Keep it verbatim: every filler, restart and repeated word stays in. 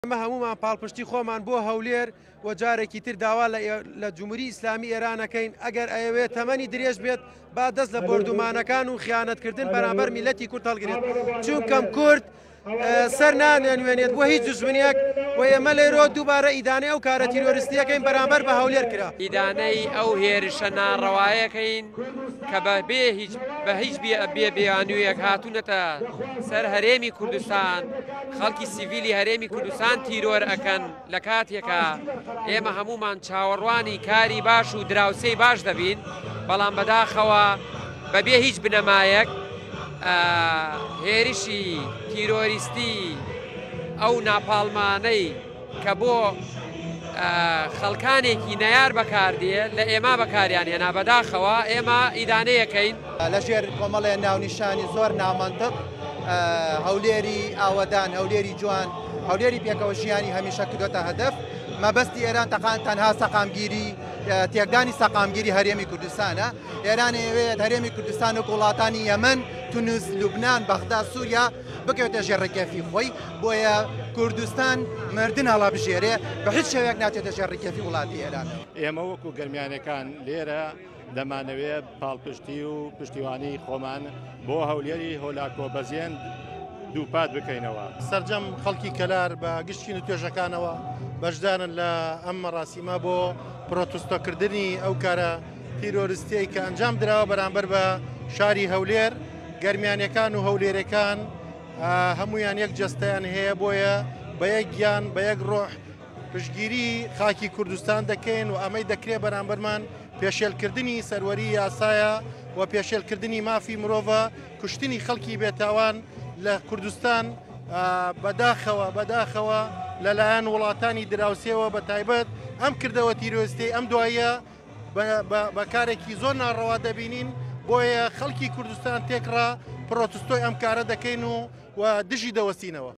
ئەمە هەمومان پاڵپشتی خۆمان بۆ هەولێر و جارێکی تر داوا لە جمهوری ئیسلامی ئێرانەکەین ئەگەر ئەوێت تەمەنی درێژ بێت با دەست لە بردومانەکان و خیانەتکردن بەرامبەر میلەتی کورد هەڵگرێت چونکەم کورد سەر نانوێنێت بۆ هیچ دژمنیەک و ئێمە لێرۆ دووبارە ئیدانەی ئەو کارە تیرۆریستیەکەین بەرامبەر بە هەولێر کرا ئیدانەی ئەو هێرشە ناڕەوایەکەین کە بە هیچ بە هیچ بێ بێوانوویەک هاتوونەتە سەر هەرێمی کوردستان خەڵکی سیڤیلی هەرێمی کوردستان تیرۆر ئەکەن لە کاتێکە ئێمە هەمومان چاوەڕوانی کاری باش و دراوسەی باش دەبین بەڵام بەداخەوە بەبێ هیچ بنەمایەک هێرشی تیرۆریستی ئەو ناپاڵمانەی کە بۆ خەڵکانێکی نەیار بەکاردێ لە ئێمە بەکاریان هێنا بەداخەوە ئێمە ئیدانەیەکەین لەژێر کۆمەڵێ ناونیشانی زۆر نامەنتق هەولێری ئاوەدان هەولێری جوان هەولێری پێکەوە ژیانی هەمیشە کردوتە هەدەف مەبەستی ئێران تەقان تەنها سەقامگیری تێکدانی سەقامگیری هەرێمی کوردستانە ئێران ئەوێت هەرێمی کوردستان و وڵاتانی یەمەن تونس لوبنان بەغدا سووریا بکەوێتە ژێڕێکەفی خۆی بۆیە کوردستان مردن هەڵا بژێرێ بە هیچ شێوەیەک ناچێتە ژێڕێکەفی وڵاتی ئێران. ئێمە وەکو گەرمیانەکان لێرە دەمانەوێت پاڵپشتی و پشتیوانی خۆمان بۆ هەولێری هۆلاکۆ بەزیێن دووپات بکەینەوە. سەرجەم خەڵکی کەلار بە گشتین و توێژەکانەوە بەشدارن لە ئەم مەراسیمە بۆ پرۆتستۆکردنی ئەو کارە تیرۆریستیەی کە ئەنجام درراوە بەرامبەر بە شاری هەولێر. گەرمیانەکان و هەولێرەکان هەمویان یەک جەستەیان هەیە بۆیە بە یەک گیان بە یەک ڕۆح پشتگیری خاکی کوردستان دەکەین و ئەمەی دەکرێت بەرامبەرمان پێشێلکردنی سەروەری یاسایە و پێشێلکردنی مافی مرۆڤە کوشتنی خەڵکی بێتاوان لە کوردستان بەداخەوە بەداخەوە لەلایەن وڵاتانی دراوسێەوە بە تایبەت ئەم کردەوە تیرۆریستی ئەم دوایە بە کارێکی زۆر ناڕەوا دەبینین بۆیە خەڵکی کوردستان تێکڕا پرۆتستۆی ئەم کارە دەکەین و دژی دەوەستینەوە.